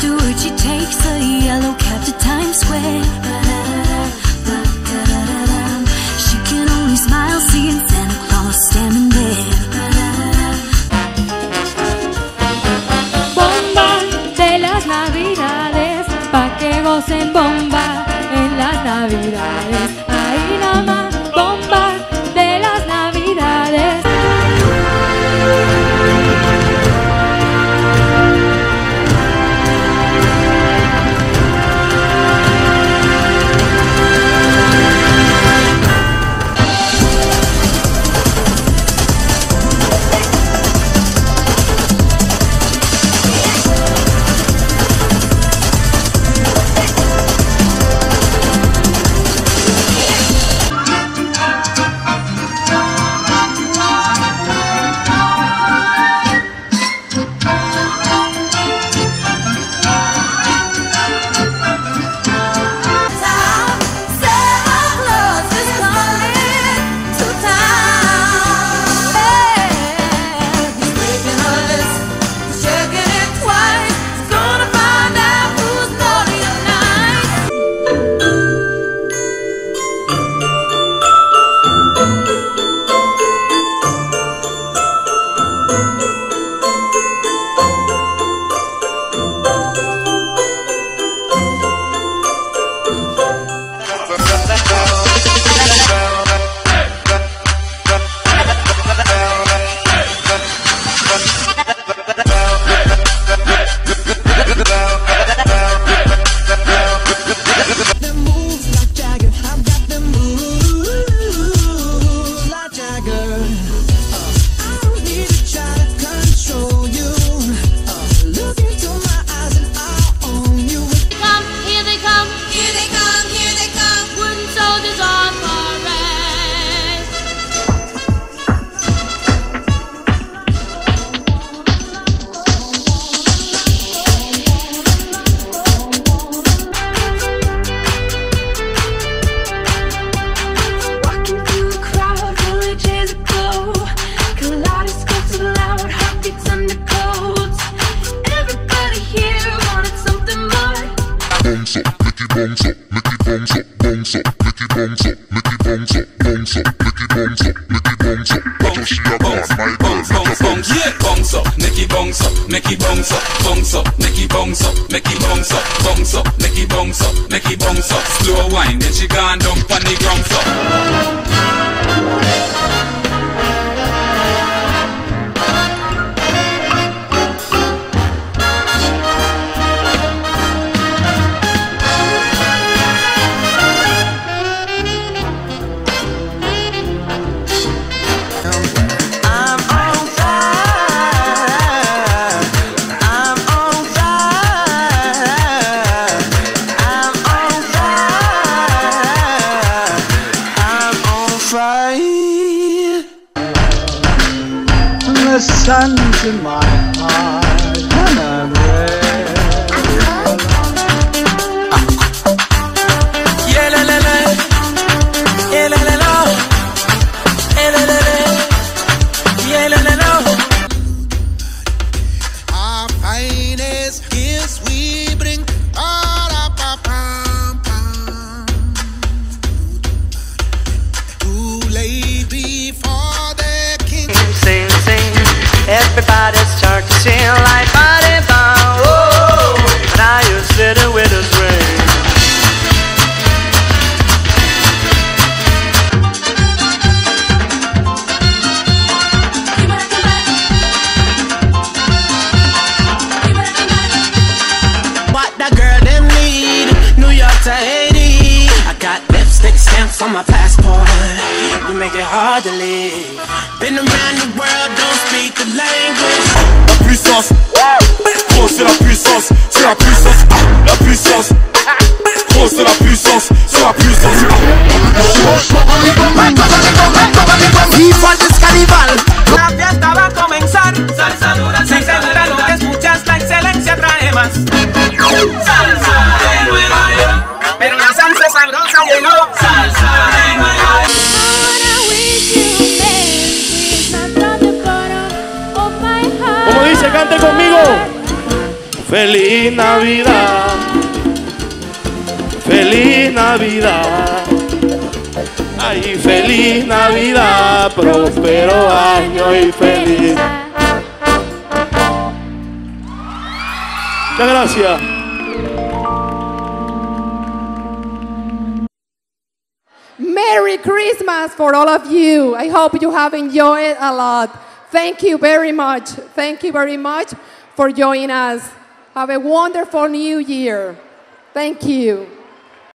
Afterward, she takes a yellow cab to Times Square. She can only smile seeing Santa Claus standing there. Bomba de las navidades, pa' que gocen bomba en las navidades. Ahí nada más, bomba de las navidades. Slow wine, then she gone down on the ground floor. The sun's in my heart and I'm red. Yeah, la la la, yeah la la la, yeah la la la, yeah la la la. Our finest gifts we bring. To lay before the King. Sing, sing, everybody start to sing like body bound. Oh, but I just sit with a ring. What the girl them need, New York to Haiti. I got lipstick stamps on my passport. You make it hard to leave. Been around the world, don't speak the language. La puissance, gros c'est la puissance, c'est la puissance, la puissance. Gros c'est la puissance, c'est la puissance. Y falta el carnaval. La fiesta va a comenzar. Salsa dura, salsa dura, lo que escuchas, la excelencia trae más. Salsa de Nueva York, pero la salsa sabrosa llegó. Salsa de Nueva York. Como dice, cante conmigo. Feliz Navidad, feliz Navidad, ay, feliz Navidad, próspero año y feliz. Muchas gracias. Merry Christmas for all of you. I hope you have enjoyed a lot. Thank you very much. Thank you very much for joining us. Have a wonderful new year. Thank you.